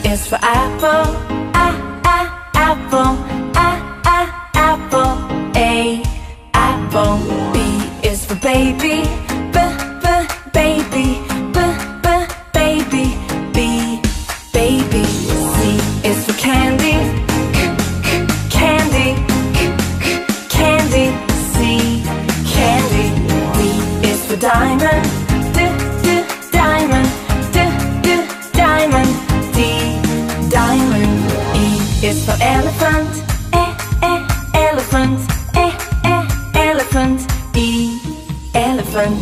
is for apple, apple, apple. A, apple. B is for baby, baby, baby. B, baby. C is for candy, candy, candy. C, candy. D is for diamond, diamond, diamond. D, diamond. E is for elephant, elephant, elephant. E, elephant.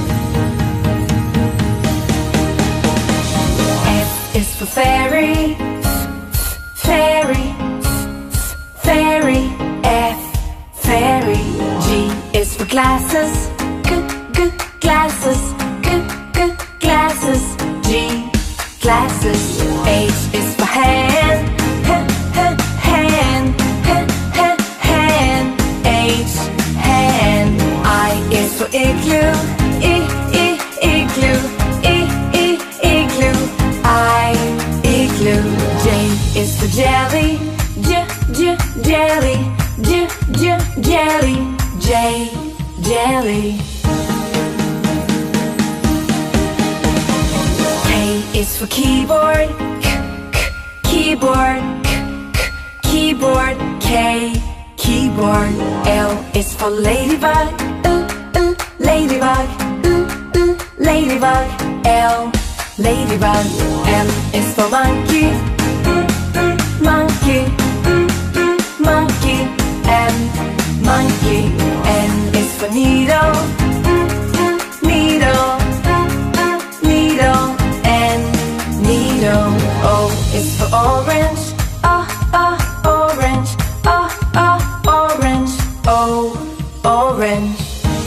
F is for fairy, fairy, fairy. F, fairy. G is for glasses, glasses, glasses. G, glasses. H is for hand, hand, hand. H, hand. I is for igloo, igloo, igloo. I, igloo. J is for jelly, jelly, jelly. J, jelly. K is for keyboard, keyboard, keyboard. K, keyboard. L is for ladybug, ladybug, ladybug. L, ladybug. M is for monkey, monkey, monkey. M, monkey. N is for needle, needle, needle. N, needle. O is for orange, orange, orange. O, orange.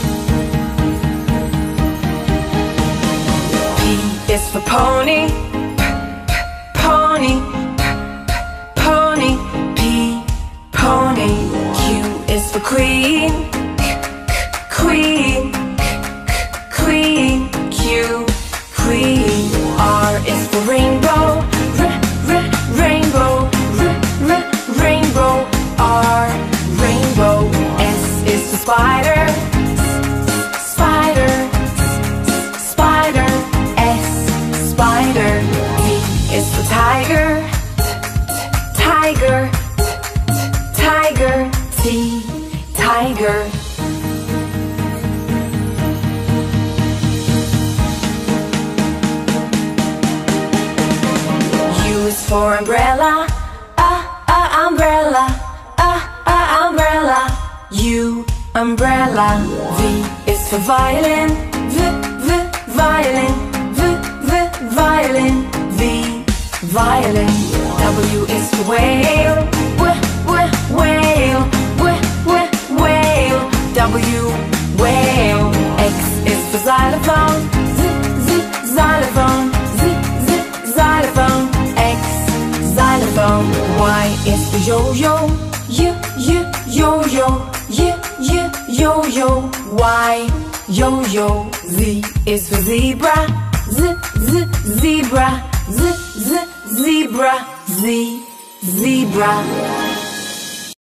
P is for pony, pony, pony. P, pony. Q is for queen, queen, queen. Q, queen. R is for rainbow, rainbow, rainbow. R, rainbow. S is for spider, spider, spider. S, spider. T is for tiger, tiger, tiger. T, tiger. U is for umbrella, umbrella, umbrella. U, umbrella. V is for violin, violin, violin. V, violin. W is for whale, whale, whale. W, whale. X is for xylophone, xylophone, xylophone. X, xylophone. Y is for yo-yo, yo-yo, yo-yo. Y, yo-yo. Z is for zebra, zebra, zebra. Z, zebra.